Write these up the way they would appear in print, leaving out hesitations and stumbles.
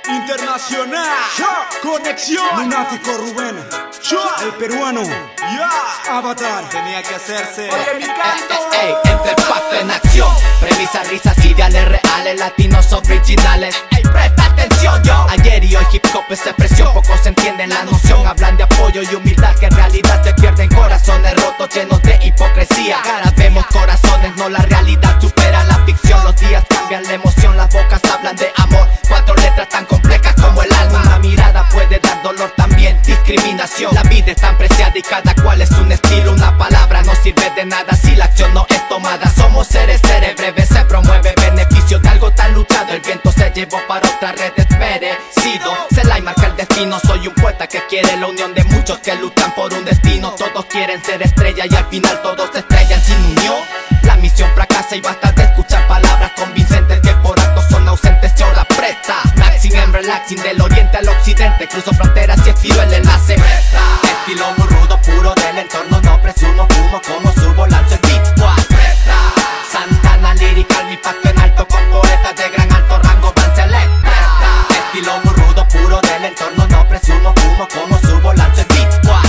Internacional, Conexión, Lunático Rubén, el peruano, Avatar. Tenía que hacerse. Oye, mi canto. Entre pacto en acción, premisa, risas, ideales reales, latinos originales. Ey, presta atención, yo. Ayer y hoy hip hop es expresión, pocos entienden la noción. Hablan de apoyo y humildad que en realidad te pierden. Corazones rotos llenos de hipocresía. Caras vemos corazones, no la realidad supera la ficción. Los días cambian la emoción, las bocas hablan de amor. 4 letras tan complejas como el alma. Una mirada puede dar dolor también, discriminación. La vida es tan preciada y cada cual es un estilo. Una palabra no sirve de nada si la acción no es tomada. Somos seres breves, se promueve beneficio de algo tan luchado. El viento se llevó para otra red merecido. Se la y marca el destino. Soy un poeta que quiere la unión de muchos que luchan por un destino. Todos quieren ser estrella y al final todos se estrellan sin unión. La misión fracasa y basta de escuchar palabras convincentes que por actos son ausentes. Se ahora presta maxing and relaxing del oriente al occidente. Cruzo fronteras y estiro el enlace. Estilo muy rudo, puro del entorno. No presumo, fumo como subo, lanzo el beat squad. Santana lyrical, mi pacto en alto con poetas de gran alto rango van select. Estilo muy rudo, puro del entorno. No presumo, fumo como subo, lanzo el beat squad.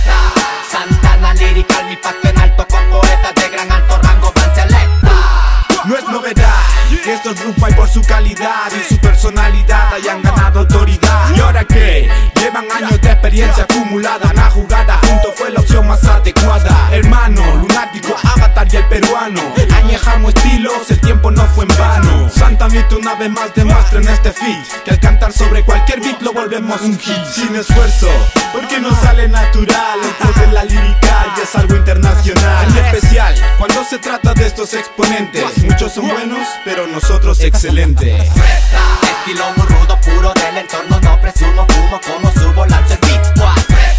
Santana lyrical, mi pacto en alto con poetas de gran alto rango van select. No es novedad que estos rumba y por su calidad y su personalidad hayan ganado autoridad. ¿Y ahora qué? Llevan años de experiencia acumulada. La jugada junto fue la opción más adecuada. Hermano, Lunático, Avatar y el peruano. Añejamos estilos, el tiempo no fue en vano. Santa Mito una vez más demuestra en este feat que al cantar sobre cualquier beat lo volvemos un hit. Sin esfuerzo, porque nos sale natural. El flow de la lírica y es algo internacional. En especial cuando se trata de estos exponentes. Muchos son buenos, pero nosotros excelentes. Estilo muy rudo, puro del entorno. No presumo, fumo como subo, lanzo el beat squad.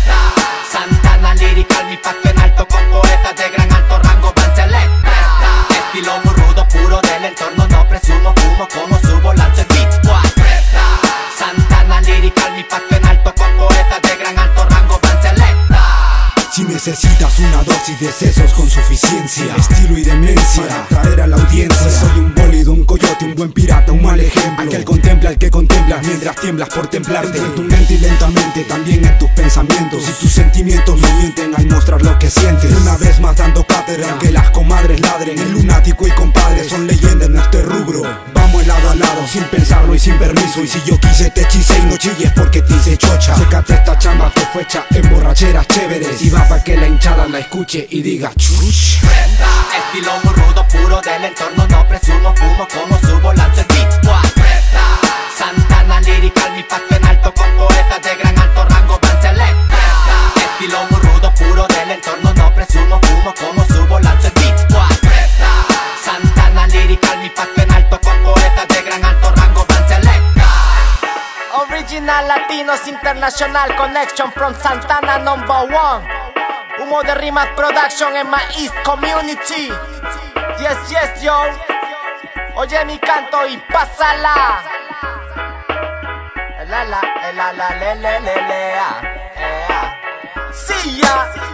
Santana lyrical, mi pacto en alto con poetas de gran alto rango van select. Estilo muy rudo, puro del entorno. No presumo, fumo como subo, lanzo el beat squad. Santana lyrical, mi pacto en alto con poetas de gran alto rango van select. Si necesitas una dosis de sesos con suficiencia, estilo y demencia para atraer a la audiencia, soy un bólido, un coyote, un buen pirata, un mal ejemplo. Aquel contempla al que contemplas mientras tiemblas por templarte. En tu mente y lentamente, también en tus pensamientos. Si tus sentimientos no mienten al mostrar lo que sientes. Una vez más dando cátedra, que las comadres ladren. El Lunático y compadre son leyendas en este rubro. Vamos lado a lado, sin pensarlo y sin permiso. Y si yo quise te hechicé y no chilles porque te hice chocha. Sécate esta chamba que fue hecha en borracheras chéveres. Y va pa' que la hinchada la escuche y diga chuch. Estilo muy rudo, puro del entorno. No presumo, fumo como subo, lanzo el beat squad. Santana lyrical, mi pacto en alto con poetas de gran alto rango van select. Estilo muy rudo, puro del entorno. No presumo, fumo como subo, lanzo el beat squad. Santana lyrical, mi pacto en alto con poetas de gran alto rango van select. Original Latinos International Connection from Santana #1. Humo de Rimas Production en my East Community. Yes, yes, yo. Oye mi canto y pásala. La la, la la, le le le le. Sí, ya.